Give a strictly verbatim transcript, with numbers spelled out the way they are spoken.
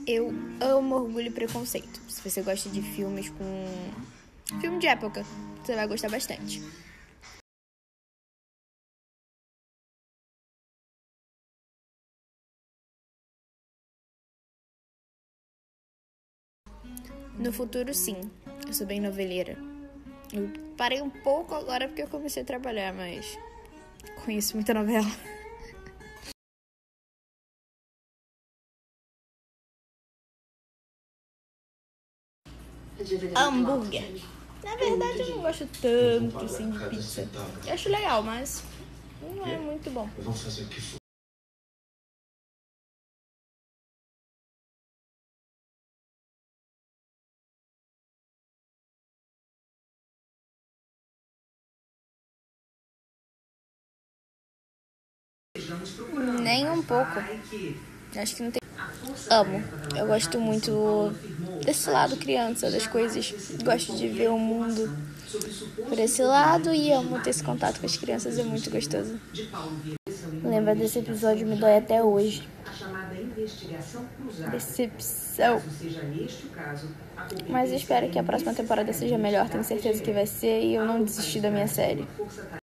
Eu amo Orgulho e Preconceito. Se você gosta de filmes com... filme de época, você vai gostar bastante. No futuro, sim. Eu sou bem noveleira. Eu parei um pouco agora porque eu comecei a trabalhar, mas conheço muita novela. Hambúrguer. Na verdade, eu não gosto tanto assim de pizza. Eu acho legal, mas não é muito bom. Nem um pouco. Acho que não tem. Amo. Eu gosto muito desse lado criança, das coisas. Gosto de ver o mundo por esse lado e amo ter esse contato com as crianças, é muito gostoso. Lembra desse episódio, me dói até hoje. Decepção. Mas eu espero que a próxima temporada seja melhor, tenho certeza que vai ser, e eu não desisti da minha série.